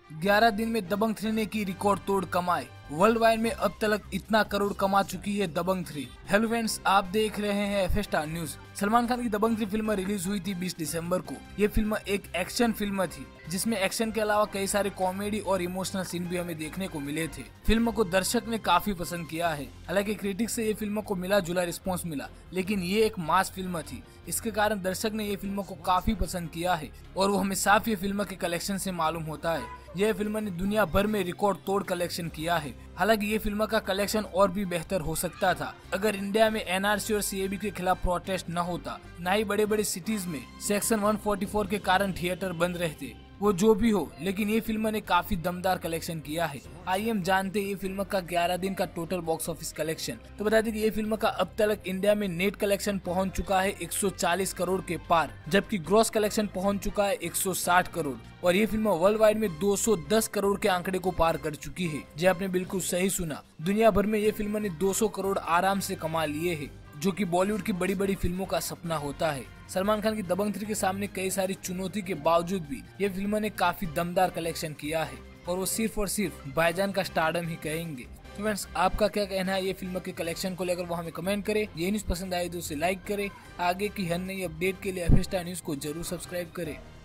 11 दिन में दबंग 3 ने की रिकॉर्ड तोड़ कमाई। वर्ल्ड वाइड में अब तक इतना करोड़ कमा चुकी है दबंग 3। हेलो फ्रेंड्स, आप देख रहे हैं F star news. Salman Khan की दबंग 3 फिल्म रिलीज हुई थी 20 दिसंबर को। ये फिल्म एक एक्शन फिल्म थी जिसमें एक्शन के अलावा कई सारे कॉमेडी और इमोशनल सीन भी हमें देखने को मिले थे। फिल्म को दर्शक ने काफी पसंद किया है। हालांकि क्रिटिक्स से ये फिल्म को मिला जुला रिस्पॉन्स मिला, लेकिन ये एक मास फिल्म थी। इसके कारण दर्शक ने ये फिल्म को काफी पसंद किया है और वो हमें साफ ये फिल्म के कलेक्शन से मालूम होता है। यह फिल्म ने दुनिया भर में रिकॉर्ड तोड़ कलेक्शन किया है। हालांकि ये फिल्म का कलेक्शन और भी बेहतर हो सकता था अगर इंडिया में एनआरसी और सीएबी के खिलाफ प्रोटेस्ट न होता, न ही बड़े बड़े सिटीज में सेक्शन 144 के कारण थिएटर बंद रहते। वो जो भी हो, लेकिन ये फिल्म ने काफी दमदार कलेक्शन किया है। आइए हम जानते हैं ये फिल्म का 11 दिन का टोटल बॉक्स ऑफिस कलेक्शन। तो बता दें कि ये फिल्म का अब तक इंडिया में नेट कलेक्शन पहुंच चुका है 140 करोड़ के पार, जबकि ग्रॉस कलेक्शन पहुंच चुका है 160 करोड़ और ये फिल्म वर्ल्ड वाइड में 210 करोड़ के आंकड़े को पार कर चुकी है। जी आपने बिल्कुल सही सुना, दुनिया भर में ये फिल्म ने 200 करोड़ आराम से कमा लिए है, जो कि बॉलीवुड की बड़ी बड़ी फिल्मों का सपना होता है। सलमान खान की दबंग 3 के सामने कई सारी चुनौती के बावजूद भी ये फिल्म ने काफी दमदार कलेक्शन किया है और वो सिर्फ और सिर्फ भाईजान का स्टारडम ही कहेंगे। तो फ्रेंड्स, आपका क्या कहना है ये फिल्म के कलेक्शन को लेकर, वो हमें कमेंट करें। ये न्यूज पसंद आए तो उसे लाइक करें। आगे की हर नई अपडेट के लिए एफ स्टार न्यूज को जरूर सब्सक्राइब करें।